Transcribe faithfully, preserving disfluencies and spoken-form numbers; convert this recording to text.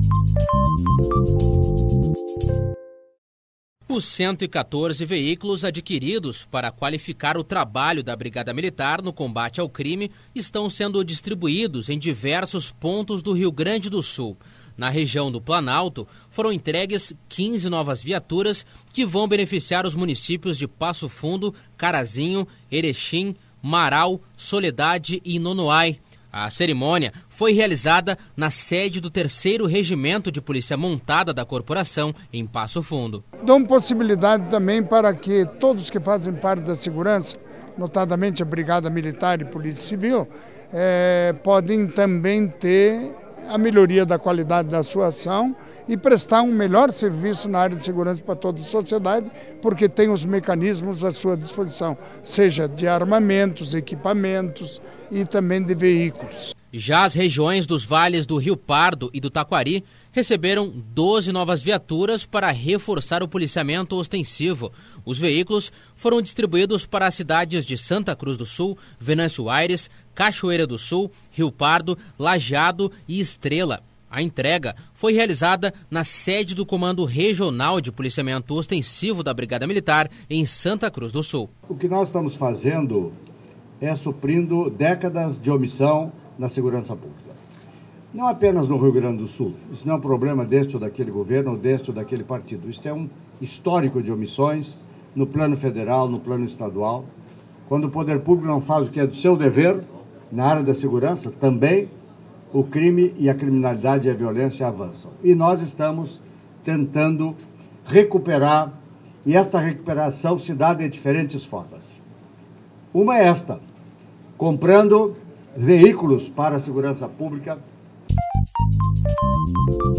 Os cento e quatorze veículos adquiridos para qualificar o trabalho da Brigada Militar no combate ao crime estão sendo distribuídos em diversos pontos do Rio Grande do Sul. Na região do Planalto, foram entregues quinze novas viaturas que vão beneficiar os municípios de Passo Fundo, Carazinho, Erechim, Marau, Soledade e Nonoai. A cerimônia foi realizada na sede do terceiro Regimento de Polícia Montada da Corporação, em Passo Fundo. Dão possibilidade também para que todos que fazem parte da segurança, notadamente a Brigada Militar e Polícia Civil, eh, podem também ter a melhoria da qualidade da sua ação e prestar um melhor serviço na área de segurança para toda a sociedade, porque tem os mecanismos à sua disposição, seja de armamentos, equipamentos e também de veículos. Já as regiões dos vales do Rio Pardo e do Taquari receberam doze novas viaturas para reforçar o policiamento ostensivo. Os veículos foram distribuídos para as cidades de Santa Cruz do Sul, Venâncio Aires, Cachoeira do Sul, Rio Pardo, Lajeado e Estrela. A entrega foi realizada na sede do Comando Regional de Policiamento Ostensivo da Brigada Militar em Santa Cruz do Sul. O que nós estamos fazendo é suprindo décadas de omissão na segurança pública. Não apenas no Rio Grande do Sul. Isso não é um problema deste ou daquele governo ou deste ou daquele partido. Isso é um histórico de omissões no plano federal, no plano estadual. Quando o poder público não faz o que é do seu dever, na área da segurança, também o crime e a criminalidade e a violência avançam. E nós estamos tentando recuperar, e esta recuperação se dá de diferentes formas. Uma é esta, comprando veículos para a segurança pública.